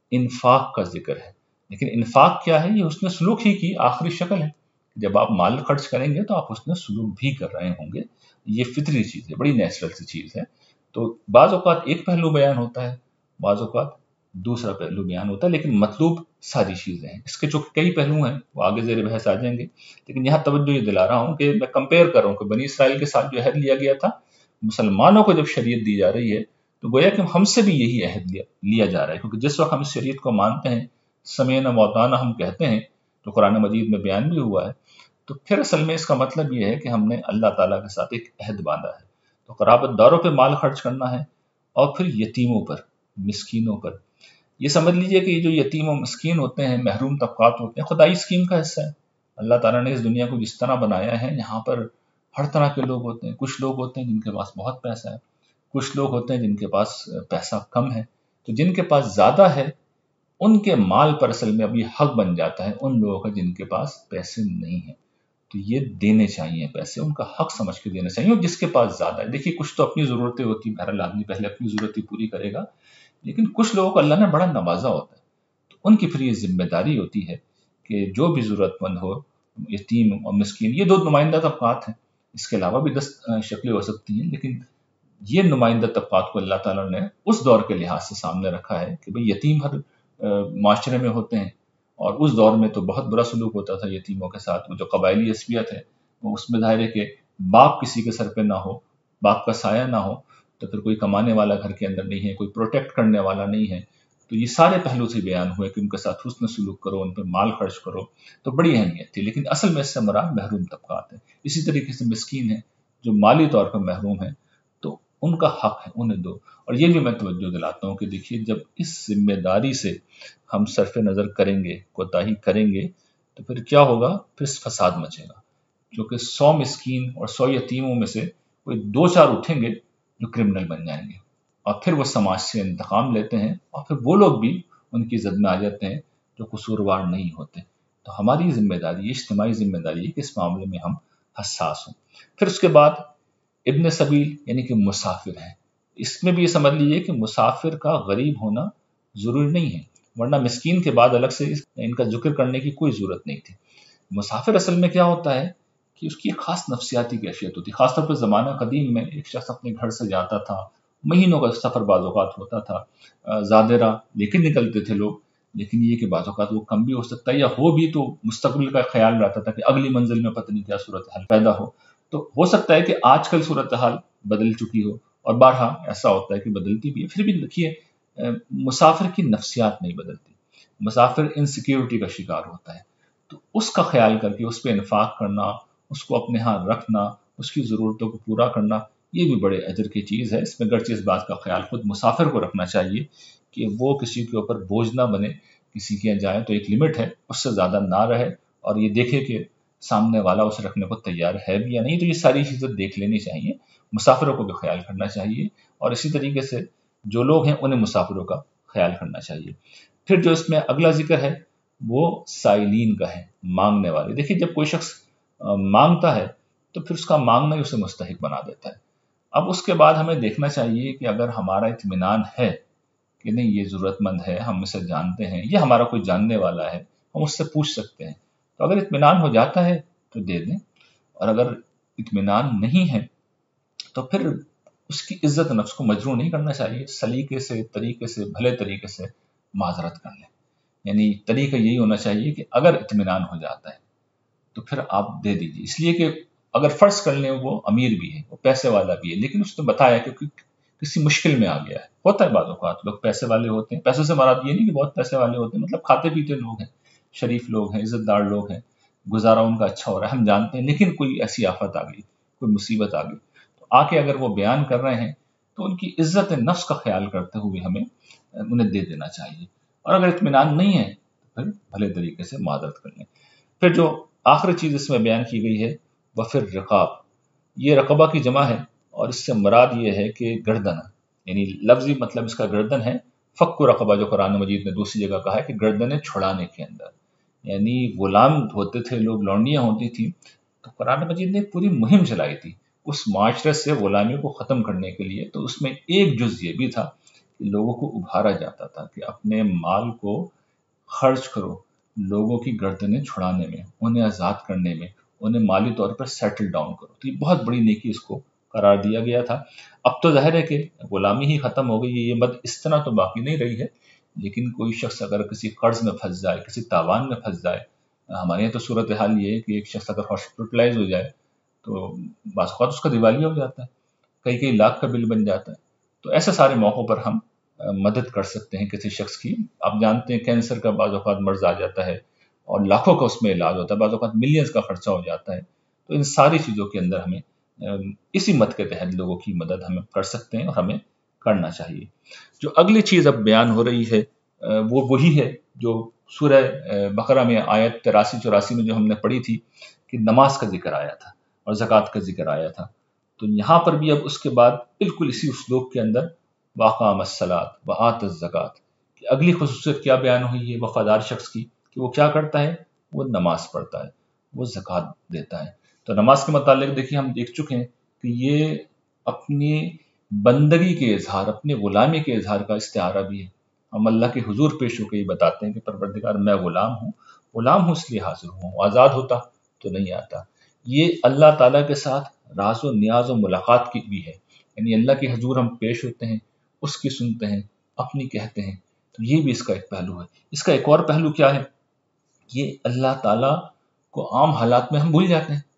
انفاق کا ذکر ہے، لیکن انفاق کیا ہے؟ یہ حسن سلوک ہی کی آخری شکل ہے۔ جب آپ مال خرچ کریں گے تو آپ حسن سلوک بھی کر رہے ہوں گے، یہ فطری چیز ہے، بڑی نیچرل سی چیز ہے۔ تو بعض اوقات ایک پہلو بیان ہوتا ہے، بعض اوقات دوسرا پہلو بیان ہوتا ہے، لیکن مطلوب ساری چیزیں ہیں۔ اس کے جو کئی پہلو ہیں وہ آگے زیر بحث آ جائیں گے، لیکن یہاں توجہ یہ دلا رہا ہوں کہ میں کمپیئر کر رہا ہوں کہ بنی اسرائیل کے ساتھ جو عہد لیا گیا تھا، مسلمانوں کو جب شریعت دی جا رہی ہے تو گویا کہ ہم سے بھی یہی عہد لیا جا رہا ہے، کیونکہ جس وقت ہم اس شریعت کو مانتے ہیں، سمعنا واطعنا ہم کہتے ہیں، جو قرآن مجید میں بیان بھی ہوا ہے، تو پھر اصل میں اس کا مطلب یہ ہے کہ ہم نے اللہ تعالیٰ کے ساتھ ایک عہد باندھا ہے. تو قرابت داروں پہ مال خرچ کرنا ہے، اور پھر یتیموں پر، مسکینوں پر. یہ سمجھ لیجئے کہ یہ جو یتیم و مسکین ہوتے ہیں، محروم طبقات ہوتے ہیں، خدائی اسکیم کا حصہ ہے. اللہ تعالیٰ نے اس دنیا کو جس طرح بنایا ہے، یہاں پر ہر طرح کے لوگ ہوتے ہیں. کچھ لوگ ہوتے ہیں جن کے پاس بہت پیسہ ہے، کچھ لوگ ہوتے ہیں جن کے پاس پیسہ کم ہے. تو جن کے پاس زیادہ ہے ان کے مال پر اصل میں اب یہ حق بن جاتا ہے ان لوگوں کا جن کے پاس پیسے نہیں ہیں. تو یہ دینے چاہیے پیسے، ان کا حق سمجھ کے دینے چاہیے. اور جس کے پاس زیادہ ہے، دیکھیے کچھ تو اپنی ضرورتیں ہوتی ہیں، بہرحال آدمی پہلے اپنی ضرورت ہی پوری کرے گا، لیکن کچھ لوگوں کو اللہ نے بڑا نوازا ہوتا ہے. تو ان کی پھر یہ ذمہ داری ہوتی ہے کہ جو بھی ضرورت مند ہو، یتیم اور مسکین، یہ دو نمائندہ طبقات ہیں. اس کے علاوہ بھی 10 شکلیں ہو سکتی ہیں، لیکن یہ نمائندہ طبقات کو اللہ تعالیٰ نے اس دور کے لحاظ سے سامنے رکھا ہے کہ بھئی یتیم ہر معاشرے میں ہوتے ہیں. اور اس دور میں تو بہت برا سلوک ہوتا تھا یتیموں کے ساتھ. وہ جو قبائلی عصبیت ہے، وہ اس میں ظاہر ہے کہ باپ کسی کے سر پہ نہ ہو، باپ کا سایہ نہ ہو، تو پھر کوئی کمانے والا گھر کے اندر نہیں ہے، کوئی پروٹیکٹ کرنے والا نہیں ہے. تو یہ سارے پہلو سے بیان ہوئے کہ ان کے ساتھ حسن سلوک کرو، ان پہ مال خرچ کرو. تو بڑی اہمیت تھی، لیکن اصل میں اس سے مراد محروم طبقات ہیں. اسی طریقے سے مسکین ہیں جو مالی طور پر محروم ہیں، تو ان کا حق ہے، انہیں دو. اور یہ بھی میں توجہ دلاتا ہوں کہ دیکھیے جب اس ذمہ داری سے ہم صرف نظر کریں گے، کوتاہی کریں گے، تو پھر کیا ہوگا؟ پھر فساد مچے گا. کیونکہ 100 مسکین اور 100 یتیموں میں سے کوئی 2-4 اٹھیں گے جو کرمنل بن جائیں گے، اور پھر وہ سماج سے انتقام لیتے ہیں، اور پھر وہ لوگ بھی ان کی زد میں آ جاتے ہیں جو قصوروار نہیں ہوتے. تو ہماری ذمہ داری، اجتماعی ذمہ داری ہے کہ اس معاملے میں ہم حساس ہوں. پھر اس کے بعد ابن سبیل یعنی کہ مسافر ہیں. اس میں بھی یہ سمجھ لیجیے کہ مسافر کا غریب ہونا ضروری نہیں ہے، ورنہ مسکین کے بعد الگ سے ان کا ذکر کرنے کی کوئی ضرورت نہیں تھی. مسافر اصل میں کیا ہوتا ہے کہ اس کی ایک خاص نفسیاتی کیفیت ہوتی ہے. خاص طور پر زمانہ قدیم میں ایک شخص اپنے گھر سے جاتا تھا، مہینوں کا سفر بعض اوقات ہوتا تھا، زیادہ راہ لیکن نکلتے تھے لوگ. لیکن یہ کہ بعض اوقات وہ کم بھی ہو سکتا ہے، یا ہو بھی تو مستقبل کا خیال رہتا تھا کہ اگلی منزل میں پتہ نہیں کیا صورتحال پیدا ہو. تو ہو سکتا ہے کہ آج کل صورتحال بدل چکی ہو، اور بارہا ایسا ہوتا ہے کہ بدلتی بھی ہے. پھر بھی دیکھیے مسافر کی نفسیات نہیں بدلتی. مسافر انسیکیورٹی کا شکار ہوتا ہے، تو اس کا خیال کر کے اس پہ انفاق کرنا، اس کو اپنے ہاں رکھنا، اس کی ضرورتوں کو پورا کرنا، یہ بھی بڑے اجر کی چیز ہے. اس میں گرچہ اس بات کا خیال خود مسافر کو رکھنا چاہیے کہ وہ کسی کے اوپر بوجھ نہ بنے. کسی کے یہاں جائے تو ایک لمٹ ہے، اس سے زیادہ نہ رہے، اور یہ دیکھے کہ سامنے والا اسے رکھنے کو تیار ہے بھی یا نہیں. تو یہ ساری چیزیں دیکھ لینی چاہیے، مسافروں کو بھی خیال کرنا چاہیے، اور اسی طریقے سے جو لوگ ہیں انہیں مسافروں کا خیال کرنا چاہیے. پھر جو اس میں اگلا ذکر ہے وہ سائلین کا ہے، مانگنے والے. دیکھیے جب کوئی شخص مانگتا ہے تو پھر اس کا مانگنا ہی اسے مستحق بنا دیتا ہے. اب اس کے بعد ہمیں دیکھنا چاہیے کہ اگر ہمارا اطمینان ہے کہ نہیں یہ ضرورت مند ہے، ہم اسے جانتے ہیں، یہ ہمارا کوئی جاننے والا ہے، ہم اس سے پوچھ سکتے ہیں، تو اگر اطمینان ہو جاتا ہے تو دے دیں. اور اگر اطمینان نہیں ہے تو پھر اس کی عزت نفس کو مجروح نہیں کرنا چاہیے. سلیقے سے، طریقے سے، بھلے طریقے سے معذرت کر لیں. یعنی طریقہ یہی ہونا چاہیے کہ اگر اطمینان ہو جاتا ہے تو پھر آپ دے دیجیے. اس لیے کہ اگر فرض کر لیں وہ امیر بھی ہے، وہ پیسے والا بھی ہے، لیکن اس نے بتایا کہ کسی مشکل میں آ گیا ہے. ہوتا ہے بعض اوقات لوگ پیسے والے ہوتے ہیں، پیسوں سے مراد یہ نہیں کہ بہت پیسے والے ہوتے ہیں، مطلب کھاتے پیتے لوگ ہیں، شریف لوگ ہیں، عزت دار لوگ ہیں، گزارا ان کا اچھا ہو رہا ہے، ہم جانتے ہیں، لیکن کوئی ایسی آفت آ گئی، کوئی مصیبت آ گئی، تو آ کے اگر وہ بیان کر رہے ہیں تو ان کی عزت نفس کا خیال کرتے ہوئے ہمیں انہیں دے دینا چاہیے. اور اگر اطمینان نہیں ہے تو پھر بھلے طریقے سے معذرت کر لیں. پھر جو آخری چیز اس میں بیان کی گئی ہے وہ پھر رقاب. یہ رقبہ کی جمع ہے، اور اس سے مراد یہ ہے کہ گردن، یعنی لفظی مطلب اس کا گردن ہے. فک رقبہ جو قرآن مجید نے دوسری جگہ کہا ہے کہ گردنیں چھڑانے کے اندر، یعنی غلام ہوتے تھے لوگ، لونڈیاں ہوتی تھیں. تو قرآن مجید نے ایک پوری مہم چلائی تھی اس معاشرے سے غلامی کو ختم کرنے کے لیے. تو اس میں ایک جز یہ بھی تھا کہ لوگوں کو ابھارا جاتا تھا کہ اپنے مال کو خرچ کرو لوگوں کی گردنیں چھڑانے میں، انہیں آزاد کرنے میں، انہیں مالی طور پر سیٹل ڈاؤن کرو. تو یہ بہت بڑی نیکی اس کو قرار دیا گیا تھا. اب تو ظاہر ہے کہ غلامی ہی ختم ہو گئی ہے، یہ بد استنا تو باقی نہیں رہی ہے، لیکن کوئی شخص اگر کسی قرض میں پھنس جائے، کسی تاوان میں پھنس جائے، ہمارے یہاں تو صورتحال یہ ہے کہ ایک شخص اگر ہاسپٹلائز ہو جائے تو بعض اوقات اس کا دیوالیہ ہو جاتا ہے، کئی لاکھ کا بل بن جاتا ہے. تو ایسے سارے موقعوں پر ہم مدد کر سکتے ہیں کسی شخص کی. آپ جانتے ہیں کینسر کا بعض اوقات مرض آ جاتا ہے، اور لاکھوں کا اس میں علاج ہوتا ہے، بعض اوقات ملینز کا خرچہ ہو جاتا ہے. تو ان ساری چیزوں کے اندر ہمیں اسی مت کے تحت لوگوں کی مدد ہمیں کر سکتے ہیں اور ہمیں کرنا چاہیے. جو اگلی چیز اب بیان ہو رہی ہے وہ وہی ہے جو سورہ بقرہ میں آیت 83-84 میں جو ہم نے پڑھی تھی کہ نماز کا ذکر آیا تھا اور زکوٰۃ کا ذکر آیا تھا. تو یہاں پر بھی اب اس کے بعد بالکل اسی اسلوب کے اندر واقام الصلاۃ وآت الزکوٰۃ کہ اگلی خصوصیت کیا بیان ہوئی ہے وفادار شخص کی کہ وہ کیا کرتا ہے، وہ نماز پڑھتا ہے، وہ زکوٰۃ دیتا ہے. تو نماز کے متعلق دیکھیے ہم دیکھ چکے ہیں کہ یہ اپنی بندگی کے اظہار، اپنے غلامی کے اظہار کا استعارہ بھی ہے. ہم اللہ کے حضور پیش ہو کے یہ بتاتے ہیں کہ پروردگار میں غلام ہوں اس لیے حاضر ہوں، آزاد ہوتا تو نہیں آتا. یہ اللہ تعالیٰ کے ساتھ راز و نیاز و ملاقات کی بھی ہے، یعنی اللہ کے حضور ہم پیش ہوتے ہیں، اس کی سنتے ہیں، اپنی کہتے ہیں. تو یہ بھی اس کا ایک پہلو ہے. اس کا ایک اور پہلو کیا ہے، یہ اللہ تعالیٰ کو عام حالات میں ہم بھول جاتے ہیں.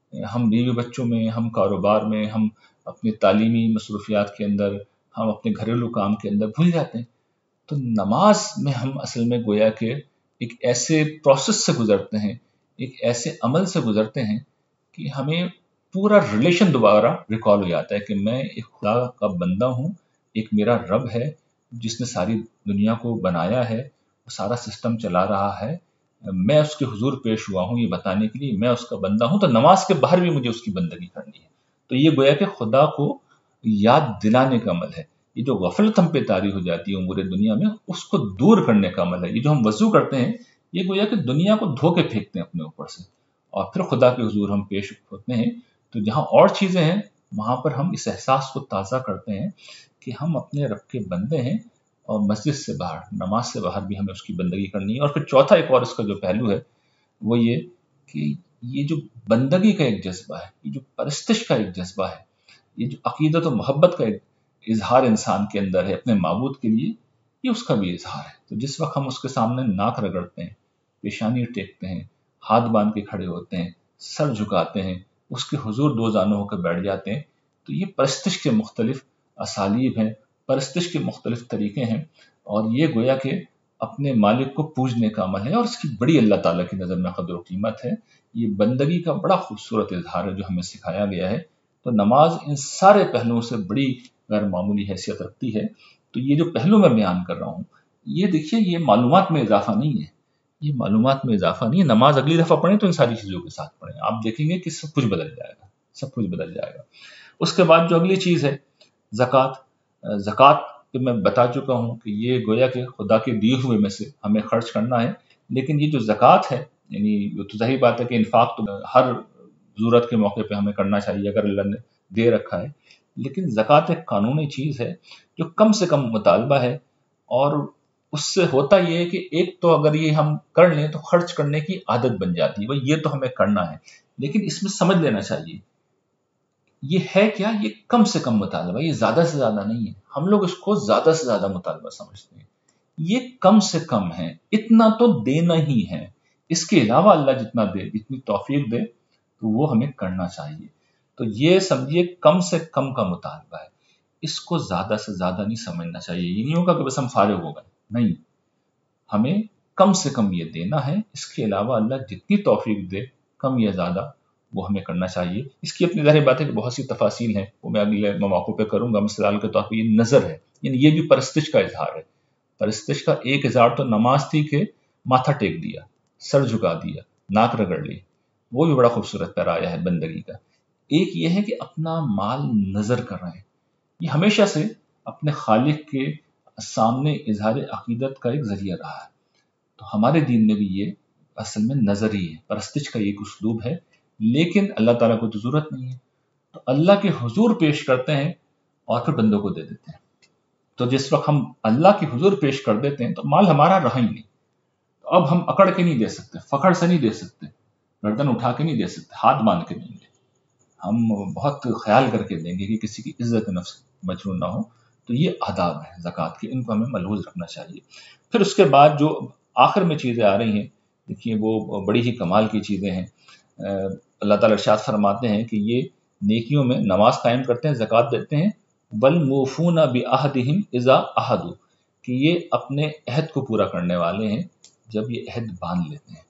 ہم بیوی بچوں میں، ہم کاروبار میں، ہم اپنی تعلیمی مصروفیات کے اندر، ہم اپنے گھریلو کام کے اندر بھول جاتے ہیں. تو نماز میں ہم اصل میں گویا کہ ایک ایسے پروسیس سے گزرتے ہیں، ایک ایسے عمل سے گزرتے ہیں کہ ہمیں پورا ریلیشن دوبارہ ریکال ہو جاتا ہے کہ میں ایک خدا کا بندہ ہوں، ایک میرا رب ہے جس نے ساری دنیا کو بنایا ہے، سارا سسٹم چلا رہا ہے، میں اس کے حضور پیش ہوا ہوں یہ بتانے کے لیے میں اس کا بندہ ہوں. تو نماز کے باہر بھی مجھے اس کی بندگی کرنی ہے. تو یہ گویا کہ خدا کو یاد دلانے کا عمل ہے. یہ جو غفلت ہم پہ طاری ہو جاتی ہے امور دنیا میں، اس کو دور کرنے کا عمل ہے. یہ جو ہم وضو کرتے ہیں یہ گویا کہ دنیا کو دھو کے پھینکتے ہیں اپنے اوپر سے، اور پھر خدا کے حضور ہم پیش ہوتے ہیں. تو جہاں اور چیزیں ہیں وہاں پر ہم اس احساس کو تازہ کرتے ہیں کہ ہم اپنے رب کے بندے ہیں، اور مسجد سے باہر، نماز سے باہر بھی ہمیں اس کی بندگی کرنی ہے. اور پھر چوتھا ایک اور اس کا جو پہلو ہے وہ یہ کہ یہ جو بندگی کا ایک جذبہ ہے، یہ جو پرستش کا ایک جذبہ ہے، یہ جو عقیدت و محبت کا ایک اظہار انسان کے اندر ہے اپنے معبود کے لیے، یہ اس کا بھی اظہار ہے. تو جس وقت ہم اس کے سامنے ناک رگڑتے ہیں، پیشانی ٹیکتے ہیں، ہاتھ باندھ کے کھڑے ہوتے ہیں، سر جھکاتے ہیں، اس کے حضور دو زانوں ہو کے بیٹھ جاتے ہیں، تو یہ پرستش کے مختلف اسالیب ہیں، پرستش کے مختلف طریقے ہیں. اور یہ گویا کہ اپنے مالک کو پوجنے کا عمل ہے، اور اس کی بڑی اللہ تعالیٰ کی نظر میں قدر و قیمت ہے. یہ بندگی کا بڑا خوبصورت اظہار ہے جو ہمیں سکھایا گیا ہے. تو نماز ان سارے پہلوؤں سے بڑی غیر معمولی حیثیت رکھتی ہے. تو یہ جو پہلو میں بیان کر رہا ہوں، یہ دیکھیے یہ معلومات میں اضافہ نہیں ہے، یہ معلومات میں اضافہ نہیں ہے. نماز اگلی دفعہ پڑھیں تو ان ساری چیزوں کے ساتھ پڑھیں، آپ دیکھیں گے کہ سب کچھ بدل جائے گا، سب کچھ بدل جائے گا. اس کے بعد جو اگلی چیز ہے زکوٰۃ کہ میں بتا چکا ہوں کہ یہ گویا کہ خدا کے دیے ہوئے میں سے ہمیں خرچ کرنا ہے. لیکن یہ جو زکوٰۃ ہے، یعنی یہ تو ظاہر بات ہے کہ انفاق تو ہر ضرورت کے موقع پہ ہمیں کرنا چاہیے اگر اللہ نے دے رکھا ہے. لیکن زکوٰۃ ایک قانونی چیز ہے جو کم سے کم مطالبہ ہے، اور اس سے ہوتا یہ ہے کہ ایک تو اگر یہ ہم کر لیں تو خرچ کرنے کی عادت بن جاتی ہے، بھائی یہ تو ہمیں کرنا ہے. لیکن اس میں سمجھ لینا چاہیے یہ ہے کیا، یہ کم سے کم مطالبہ، یہ زیادہ سے زیادہ نہیں ہے. ہم لوگ اس کو زیادہ سے زیادہ مطالبہ سمجھتے ہیں، یہ کم سے کم ہے، اتنا تو دینا ہی ہے. اس کے علاوہ اللہ جتنا دے، جتنی توفیق دے تو وہ ہمیں کرنا چاہیے. تو یہ سمجھیے کم سے کم کا مطالبہ ہے، اس کو زیادہ سے زیادہ نہیں سمجھنا چاہیے. یہ نہیں ہوگا کہ بس ہم فارغ ہو گئے، نہیں، ہمیں کم سے کم یہ دینا ہے. اس کے علاوہ اللہ جتنی توفیق دے، کم یا زیادہ، وہ ہمیں کرنا چاہیے. اس کی اپنی ظاہر بات ہے کہ بہت سی تفاصیل ہیں، وہ میں اگلے مواقع پہ کروں گا. مثال کے طور پہ یہ نظر ہے، یعنی یہ بھی پرستش کا اظہار ہے. پرستش کا ایک اظہار تو نماز تھی کہ ماتھا ٹیک دیا، سر جھکا دیا، ناک رگڑ لی، وہ بھی بڑا خوبصورت پیرایا ہے بندگی کا. ایک یہ ہے کہ اپنا مال نظر کر رہے ہیں، یہ ہمیشہ سے اپنے خالق کے سامنے اظہار عقیدت کا ایک ذریعہ رہا ہے. تو ہمارے دین میں بھی یہ اصل میں نظر ہی ہے، پرستش کا ایک اسلوب ہے. لیکن اللہ تعالیٰ کو تو ضرورت نہیں ہے، تو اللہ کے حضور پیش کرتے ہیں اور پھر بندوں کو دے دیتے ہیں. تو جس وقت ہم اللہ کے حضور پیش کر دیتے ہیں تو مال ہمارا رہا ہی نہیں. تو اب ہم اکڑ کے نہیں دے سکتے، فخر سے نہیں دے سکتے، گردن اٹھا کے نہیں دے سکتے، ہاتھ باندھ کے دیں گے. ہم بہت خیال کر کے دیں گے کہ کسی کی عزت نفس مجروح نہ ہو. تو یہ آداب ہیں زکوٰۃ کے، ان کو ہمیں ملحوظ رکھنا چاہیے. پھر اس کے بعد جو آخر میں چیزیں آ رہی ہیں، دیکھیے وہ بڑی ہی کمال کی چیزیں ہیں. اللہ تعالیٰ ارشاد فرماتے ہیں کہ یہ نیکیوں میں نماز قائم کرتے ہیں، زکوٰۃ دیتے ہیں، والموفون بعہدہم اذا عہدوا، کہ یہ اپنے عہد کو پورا کرنے والے ہیں جب یہ عہد باندھ لیتے ہیں.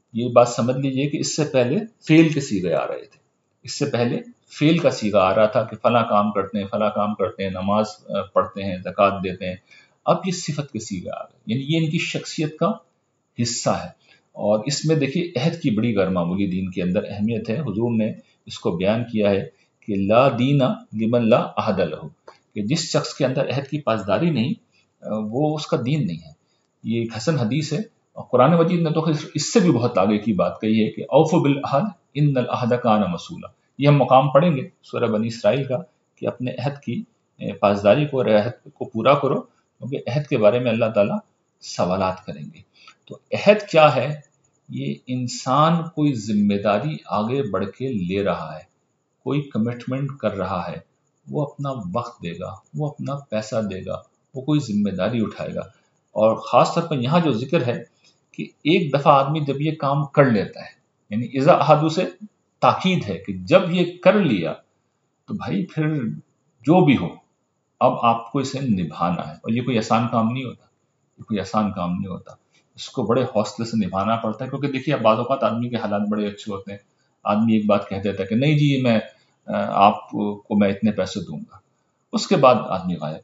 یہ بات سمجھ لیجئے کہ اس سے پہلے فعل کے صیغے آ رہے تھے، اس سے پہلے فعل کا صیغہ آ رہا تھا کہ فلاں کام کرتے ہیں، فلاں کام کرتے ہیں، نماز پڑھتے ہیں، زکوٰۃ دیتے ہیں۔ اب یہ صفت کے صیغے آ گئے، یعنی یہ ان کی شخصیت کا حصہ ہے۔ اور اس میں دیکھیے عہد کی بڑی غیر معمولی دین کے اندر اہمیت ہے۔ حضور نے اس کو بیان کیا ہے کہ لا دین لمن لا عہد لہ، کہ جس شخص کے اندر عہد کی پاسداری نہیں وہ اس کا دین نہیں ہے۔ یہ ایک حسن حدیث ہے، اور قرآن مجید نے تو اس سے بھی بہت آگے کی بات کہی ہے کہ اوفوا بالعہد ان العہد کان مسئولا۔ یہ ہم مقام پڑھیں گے سورہ بنی اسرائیل کا کہ اپنے عہد کی پاسداری کو اور عہد کو پورا کرو، کیونکہ عہد کے بارے میں اللہ تعالیٰ سوالات کریں گے۔ تو عہد کیا ہے؟ یہ انسان کوئی ذمہ داری آگے بڑھ کے لے رہا ہے، کوئی کمٹمنٹ کر رہا ہے، وہ اپنا وقت دے گا، وہ اپنا پیسہ دے گا، وہ کوئی ذمہ داری اٹھائے گا۔ اور خاص طور پر یہاں جو ذکر ہے کہ ایک دفعہ آدمی جب یہ کام کر لیتا ہے، یعنی اذا احدو سے تاکید ہے کہ جب یہ کر لیا تو بھائی پھر جو بھی ہو اب آپ کو اسے نبھانا ہے۔ اور یہ کوئی آسان کام نہیں ہوتا، یہ کوئی آسان کام نہیں ہوتا، اس کو بڑے حوصلے سے نبھانا پڑتا ہے۔ کیونکہ دیکھیے اب بعض اوقات آدمی کے حالات بڑے اچھے ہوتے ہیں، آدمی ایک بات کہہ دیتا ہے کہ نہیں جی میں آپ کو میں اتنے پیسے دوں گا، اس کے بعد آدمی غائب۔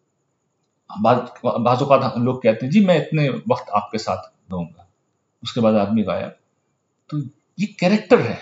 بعض اوقات لوگ کہتے ہیں جی میں اتنے وقت آپ کے ساتھ دوں گا، اس کے بعد آدمی غائب۔ تو یہ کیریکٹر ہے،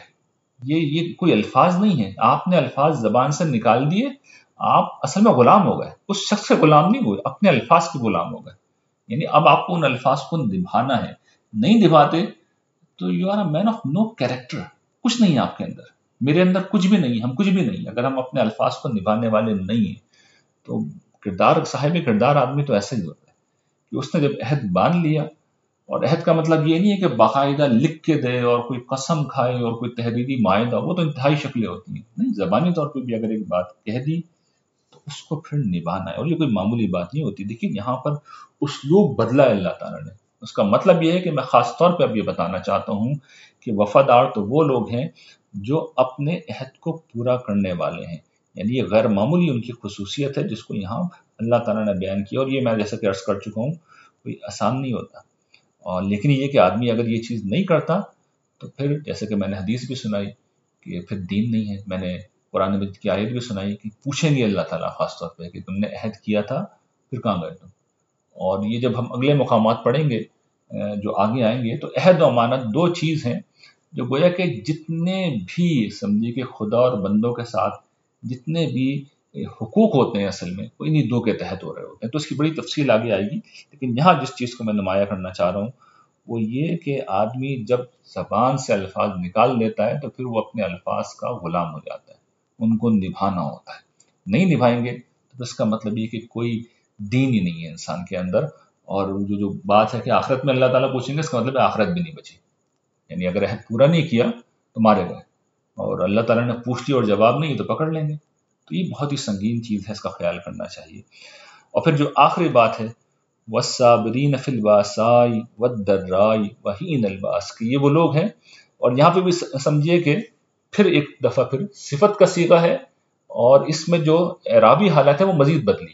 یہ کوئی الفاظ نہیں ہے۔ آپ نے الفاظ زبان سے نکال دیے، آپ اصل میں غلام ہو گئے، اس شخص کے غلام نہیں ہوئے، اپنے الفاظ کے غلام ہو گئے۔ یعنی اب آپ کو ان الفاظ کو نبھانا ہے، نہیں نبھاتے تو you are a man of no character, کچھ نہیں ہے آپ کے اندر، میرے اندر کچھ بھی نہیں، ہم کچھ بھی نہیں۔ اگر ہم اپنے الفاظ کو نبھانے والے نہیں ہیں تو کردار، صاحب کردار آدمی تو ایسا ہی ہوتا ہے کہ اس نے جب عہد باندھ لیا، اور عہد کا مطلب یہ نہیں ہے کہ باقاعدہ لکھ کے دے اور کوئی قسم کھائے اور کوئی تحریری معاہدہ، وہ تو انتہائی شکلیں ہوتی ہیں، نہیں، زبانی طور پہ بھی اگر ایک بات کہہ دی تو اس کو پھر نبھانا ہے، اور یہ کوئی معمولی بات نہیں ہوتی۔ دیکھیے یہاں پر اسلوب بدلا ہے اللہ تعالیٰ نے، اس کا مطلب یہ ہے کہ میں خاص طور پہ اب یہ بتانا چاہتا ہوں کہ وفادار تو وہ لوگ ہیں جو اپنے عہد کو پورا کرنے والے ہیں، یعنی یہ غیر معمولی ان کی خصوصیت ہے جس کو یہاں اللہ تعالیٰ نے بیان کیا۔ اور یہ میں جیسا کہ عرض کر چکا ہوں کوئی آسان نہیں ہوتا، اور لیکن یہ کہ آدمی اگر یہ چیز نہیں کرتا تو پھر جیسے کہ میں نے حدیث بھی سنائی کہ پھر دین نہیں ہے، میں نے قرآن مجید کی آیت بھی سنائی کہ پوچھیں گے اللہ تعالیٰ خاص طور پہ کہ تم نے عہد کیا تھا پھر کہاں گئے تم۔ اور یہ جب ہم اگلے مقامات پڑھیں گے جو آگے آئیں گے، تو عہد و امانت دو چیز ہیں جو گویا کہ جتنے بھی سمجھیے کہ خدا اور بندوں کے ساتھ جتنے بھی حقوق ہوتے ہیں اصل میں وہ انہی دو کے تحت ہو رہے ہوتے ہیں۔ تو اس کی بڑی تفصیل آگے آئے گی، لیکن یہاں جس چیز کو میں نمایاں کرنا چاہ رہا ہوں وہ یہ کہ آدمی جب زبان سے الفاظ نکال لیتا ہے تو پھر وہ اپنے الفاظ کا غلام ہو جاتا ہے، ان کو نبھانا ہوتا ہے۔ نہیں نبھائیں گے تو اس کا مطلب یہ کہ کوئی دین ہی نہیں ہے انسان کے اندر۔ اور جو بات ہے کہ آخرت میں اللہ تعالیٰ پوچھیں گے، اس کا مطلب ہے آخرت بھی نہیں بچی، یعنی اگر عہد پورا نہیں کیا تو مارے گئے، اور اللہ تعالیٰ نے پوچھ لیا اور جواب نہیں تو پکڑ لیں گے۔ تو یہ بہت ہی سنگین چیز ہے، اس کا خیال کرنا چاہیے۔ اور پھر جو آخری بات ہے والصابرین فی الباساء والضراء وحین الباس، کہ یہ وہ لوگ ہیں، اور یہاں پہ بھی سمجھیے کہ پھر ایک دفعہ پھر صفت کا صیغہ ہے، اور اس میں جو اعرابی حالت ہے وہ مزید بدلی ہے۔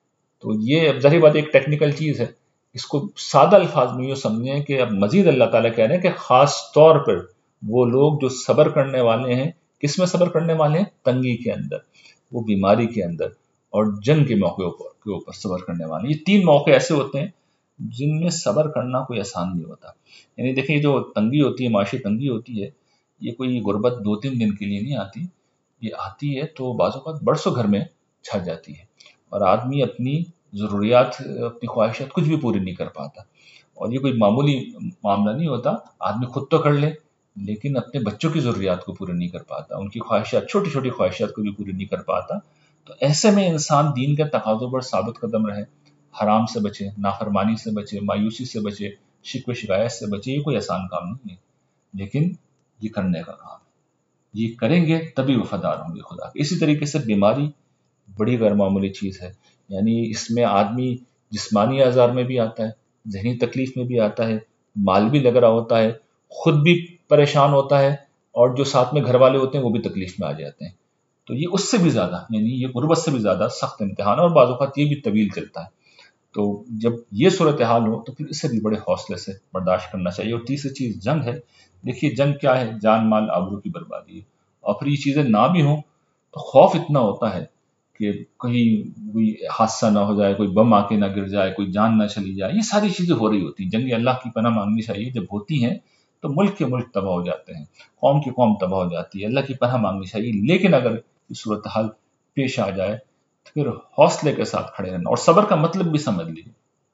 تو یہ ظاہر بات ایک ٹیکنیکل چیز ہے، اس کو سادہ الفاظ میں یہ سمجھیں کہ اب مزید اللہ تعالیٰ کہہ رہے ہیں کہ خاص طور پر وہ لوگ جو صبر کرنے والے ہیں۔ کس میں صبر کرنے والے ہیں؟ تنگی کے اندر، وہ بیماری کے اندر، اور جنگ کے موقع کے اوپر صبر کرنے والے ہیں۔ یہ تین موقع ایسے ہوتے ہیں جن میں صبر کرنا کوئی آسان نہیں ہوتا۔ یعنی دیکھیں جو تنگی ہوتی ہے، معاشی تنگی ہوتی ہے، یہ کوئی غربت 2-3 دن کے لیے نہیں آتی، یہ آتی ہے تو بعض اوقات برسوں گھر میں چھا جاتی ہے، اور آدمی اپنی ضروریات، اپنی خواہشات کچھ بھی پوری نہیں کر پاتا۔ اور یہ کوئی معمولی معاملہ نہیں ہوتا، آدمی خود تو کر لے لیکن اپنے بچوں کی ضروریات کو پورے نہیں کر پاتا، ان کی خواہشات، چھوٹی چھوٹی خواہشات کو بھی پوری نہیں کر پاتا۔ تو ایسے میں انسان دین کے تقاضوں پر ثابت قدم رہے، حرام سے بچے، نافرمانی سے بچے، مایوسی سے بچے، شکوہ شکایت سے بچے۔ یہ کوئی آسان کام نہیں ہے، لیکن یہ کرنے کا کام ہے، یہ کریں گے تبھی وفادار ہوں گے خدا کے۔ اسی طریقے سے بیماری بڑی غیر معمولی چیز ہے، یعنی اس میں آدمی جسمانی آزار میں بھی آتا ہے، ذہنی تکلیف میں بھی آتا ہے، مال بھی لگ رہا ہوتا ہے، خود بھی پریشان ہوتا ہے، اور جو ساتھ میں گھر والے ہوتے ہیں وہ بھی تکلیف میں آ جاتے ہیں۔ تو یہ اس سے بھی زیادہ، یعنی یہ غربت سے بھی زیادہ سخت امتحان ہے، اور بعض اوقات یہ بھی طویل چلتا ہے۔ تو جب یہ صورتحال ہو تو پھر اسے بھی بڑے حوصلے سے برداشت کرنا چاہیے۔ اور تیسری چیز جنگ ہے۔ دیکھیے جنگ کیا ہے؟ جان مال آبرو کی بربادی ہے، اور پھر یہ چیزیں نہ بھی ہوں تو خوف اتنا ہوتا ہے کہ کہیں کوئی حادثہ نہ ہو جائے، کوئی بم آ کے نہ گر جائے، کوئی جان نہ چلی جائے، یہ ساری چیزیں ہو رہی ہوتی ہیں۔ جنگ اللہ کی پناہ مانگنی چاہیے، جب ہوتی ہیں تو ملک کے ملک تباہ ہو جاتے ہیں، قوم کی قوم تباہ ہو جاتی ہے، اللہ کی پناہ مانگنی چاہیے۔ لیکن اگر یہ صورتحال پیش آ جائے تو پھر حوصلے کے ساتھ کھڑے رہنا، اور صبر کا مطلب بھی سمجھ لیجیے۔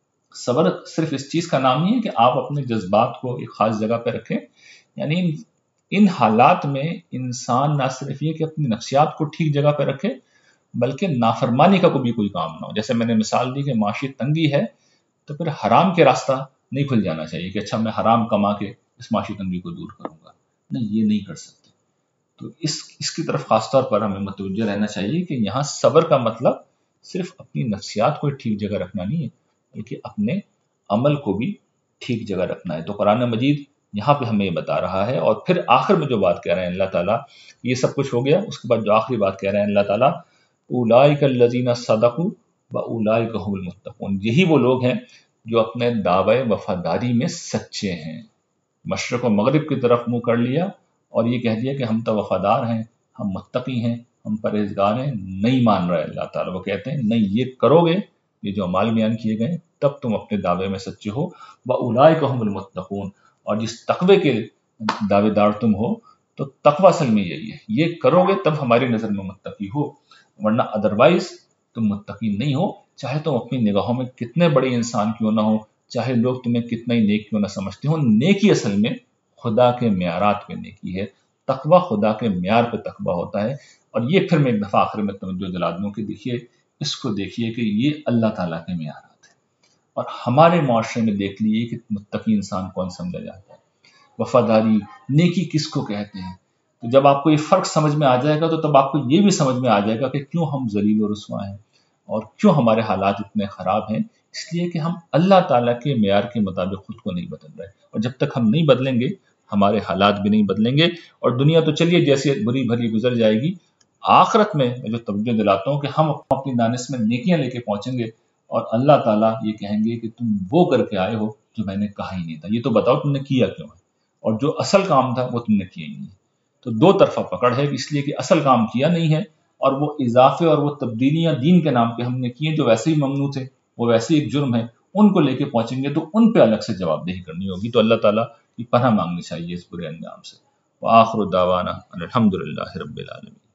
صبر صرف اس چیز کا نام نہیں ہے کہ آپ اپنے جذبات کو ایک خاص جگہ پہ رکھیں، یعنی ان حالات میں انسان نہ صرف یہ کہ اپنی نفسیات کو ٹھیک جگہ پہ رکھے، بلکہ نافرمانی کا بھی کوئی کام نہ ہو۔ جیسے میں نے مثال دی کہ معاشی تنگی ہے تو پھر حرام کے راستہ نہیں کھل جانا چاہیے کہ اچھا میں حرام کما کے اس معاشی تنگی کو دور کروں گا، نہیں، یہ نہیں کر سکتے۔ تو اس کی طرف خاص طور پر ہمیں متوجہ رہنا چاہیے کہ یہاں صبر کا مطلب صرف اپنی نفسیات کو ٹھیک جگہ رکھنا نہیں ہے، بلکہ اپنے عمل کو بھی ٹھیک جگہ رکھنا ہے۔ تو قرآن مجید یہاں پہ ہمیں یہ بتا رہا ہے، اور پھر آخر میں جو بات کہہ رہے ہیں اللہ تعالیٰ، یہ سب کچھ ہو گیا، اس کے بعد جو آخری بات کہہ رہے ہیں اللہ تعالیٰ، اولئک الذین صدقوا واولئک هم المتقون، یہی وہ لوگ ہیں جو اپنے دعوے وفاداری میں سچے ہیں۔ مشرق و مغرب کی طرف منہ کر لیا اور یہ کہہ دیا کہ ہم تو وفادار ہیں، ہم متقی ہیں، ہم پرہیزگار ہیں، نہیں مان رہے اللہ تعالیٰ۔ وہ کہتے ہیں نہیں، یہ کرو گے، یہ جو اعمال بیان کیے گئے، تب تم اپنے دعوے میں سچے ہو۔ وَأُولَئِكَ هُمُ الْمُتَّقُونَ، اور جس تقوی کے دعوے دار تم ہو تو تقوی اصل میں یہی ہے، یہ کرو گے تب ہماری نظر میں متقی ہو، ورنہ ادروائز تم متقی نہیں ہو، چاہے تم اپنی نگاہوں میں کتنے بڑے انسان کیوں نہ ہو، چاہے لوگ تمہیں کتنا ہی نیک کیوں نہ سمجھتے ہوں۔ نیکی اصل میں خدا کے معیارات پہ نیکی ہے، تقوی خدا کے معیار پہ تقوی ہوتا ہے۔ اور یہ پھر میں ایک دفعہ آخر میں توجہ دلا دوں کہ دیکھیے، اس کو دیکھیے کہ یہ اللہ تعالیٰ کے معیارات ہیں، اور ہمارے معاشرے میں دیکھ لیجیے کہ متقی انسان کون سمجھا جاتا ہے، وفاداری، نیکی کس کو کہتے ہیں۔ تو جب آپ کو یہ فرق سمجھ میں آ جائے گا تو تب آپ کو یہ بھی سمجھ میں آ جائے گا کہ کیوں ہم ذلیل و رسوا ہیں، اور کیوں ہمارے حالات اتنے خراب ہیں، اس لیے کہ ہم اللہ تعالیٰ کے معیار کے مطابق خود کو نہیں بدل رہے، اور جب تک ہم نہیں بدلیں گے ہمارے حالات بھی نہیں بدلیں گے۔ اور دنیا تو چلیے جیسے بری بھری گزر جائے گی، آخرت میں جو توجہ دلاتا ہوں کہ ہم اپنی دانش میں نیکیاں لے کے پہنچیں گے، اور اللہ تعالیٰ یہ کہیں گے کہ تم وہ کر کے آئے ہو جو میں نے کہا ہی نہیں تھا، یہ تو بتاؤ تم نے کیا کیوں ہے، اور جو اصل کام تھا وہ تم نے کیا ہی نہیں ہے۔ تو دو طرفہ پکڑ ہے، اس لیے کہ اصل کام کیا نہیں ہے، اور وہ اضافے اور وہ تبدیلیاں دین کے نام پہ ہم نے کی ہیں جو ویسے ہی ممنوع تھے، وہ ویسے ہی ایک جرم ہے، ان کو لے کے پہنچیں گے تو ان پہ الگ سے جواب دہی کرنی ہوگی۔ تو اللہ تعالیٰ کی پناہ مانگنی چاہیے اس برے انجام سے۔ وآخر دعوانا الحمدللہ رب العالمین۔